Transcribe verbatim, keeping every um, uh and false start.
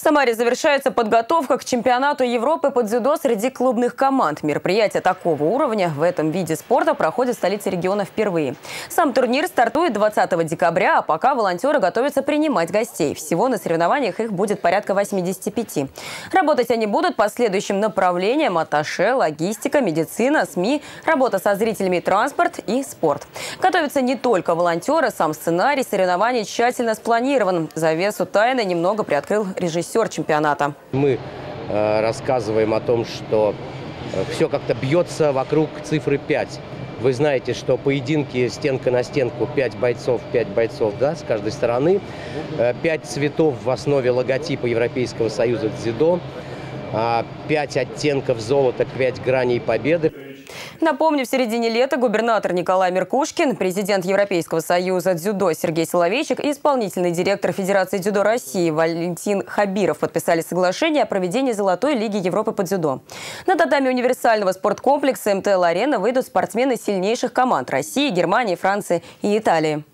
Самаре завершается подготовка к чемпионату Европы по дзюдо среди клубных команд. Мероприятие такого уровня в этом виде спорта проходит в столице региона впервые. Сам турнир стартует двадцатого декабря, а пока волонтеры готовятся принимать гостей. Всего на соревнованиях их будет порядка восьмидесяти пяти. Работать они будут по следующим направлениям: атташе, логистика, медицина, СМИ, работа со зрителями, транспорт и спорт. Готовятся не только волонтеры, сам сценарий соревнований тщательно спланирован. Завесу тайны немного приоткрыл режиссер чемпионата. Мы э, рассказываем о том, что э, все как-то бьется вокруг цифры пять. Вы знаете, что поединки стенка на стенку, пять бойцов, пять бойцов, да, с каждой стороны. Э, пять цветов в основе логотипа Европейского союза дзюдо. Э, пять оттенков золота, пять граней победы. Напомню, в середине лета губернатор Николай Меркушкин, президент Европейского союза дзюдо Сергей Соловейчик и исполнительный директор Федерации дзюдо России Валентин Хабиров подписали соглашение о проведении Золотой лиги Европы по дзюдо. На татами универсального спорткомплекса эм тэ эл-арена выйдут спортсмены сильнейших команд России, Германии, Франции и Италии.